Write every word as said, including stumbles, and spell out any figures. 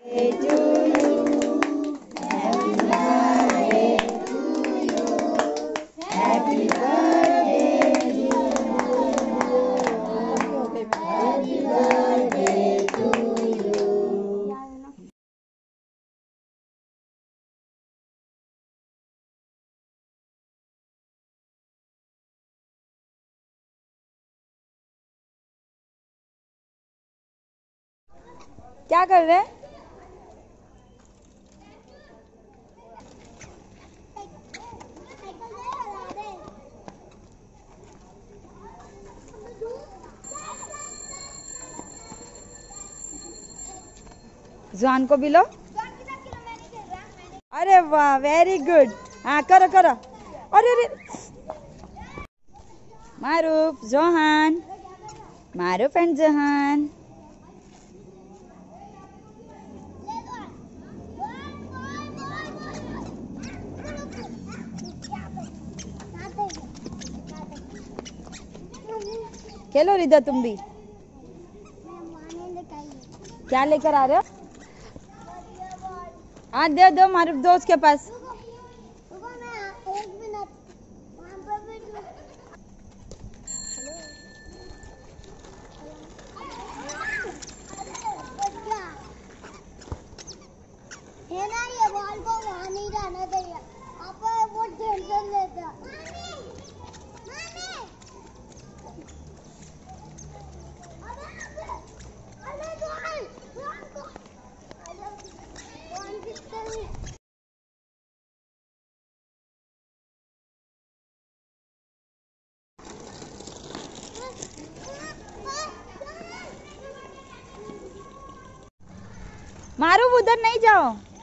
क्या कर रहे हैं? जुआन को भी लो। अरे वाह, वेरी गुड। हाँ करो करो। अरे अरे मारूफ, जोहान, मारूफ एंड जोहान। खेलो रिदा, तुम भी। क्या लेकर आ रहे हो? हाँ दे दो मारूफ दोस्त के पास। है ना, ये बॉल को वहाँ नहीं जाना चाहिए। आप वो टेंशन लेते हैं। मारूफ उधर नहीं जाओ।